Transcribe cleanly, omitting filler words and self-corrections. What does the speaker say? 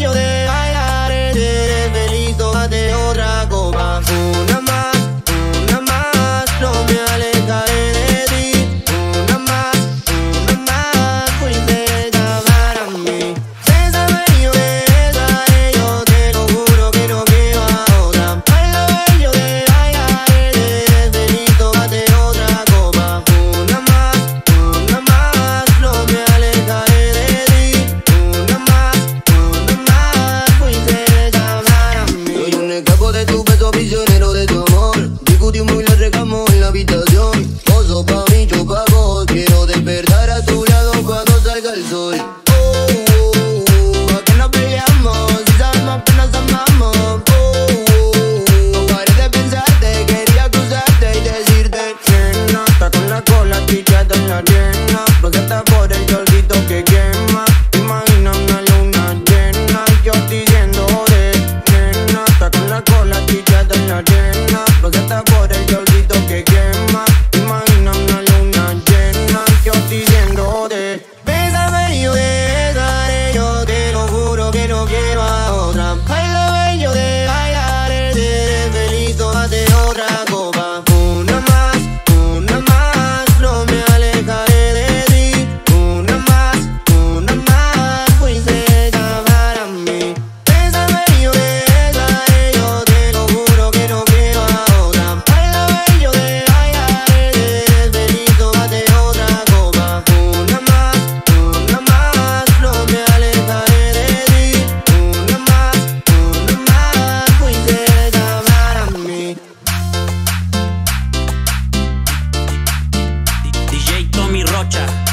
bello de bailar, eres feliz, tómate otra copa. Una más, no me alejaré de ti. Una más, fuiste hecha para mí. Bésame y yo te besaré, yo te lo juro que no quiero a otra. Baila bello de bailar, eres feliz, tómate otra copa. Una más, no me alejaré de ti. Una más, fuiste hecha para mí. Soy un esclavo de tu beso, prisionero de tu amor. Discutimos y la regamos en la habitación. Vos sos pa' mí, yo pa' vos. Quiero despertar a tu lado cuando salga el sol. ¿A qué nos peleamos? Si sabemos que nos amamos. No pares de pensarte, quería cruzarte y decirte: nena, está con la cola chichada en la arena. Protesta por el solcito que quema. Imagina una luna llena, yo diciéndote: nena, está con la cola chichada en la arena. Protesta por el solcito que quema. Imagina una luna llena, yo diciéndote: bésame y yo te besaré, yo te lo juro que no quiero a otra. Baila bello de bailar, eres feliz, tómate otra copa. Una más, no me alejaré de ti. Una más, fuiste hecha para mí. Bésame y yo te besaré, yo te lo juro que no quiero a otra. Baila bello de bailar, eres feliz, tómate otra copa. Una más, no me alejaré de ti. Una más, fuiste hecha para mí. DJ Tommy Rocha.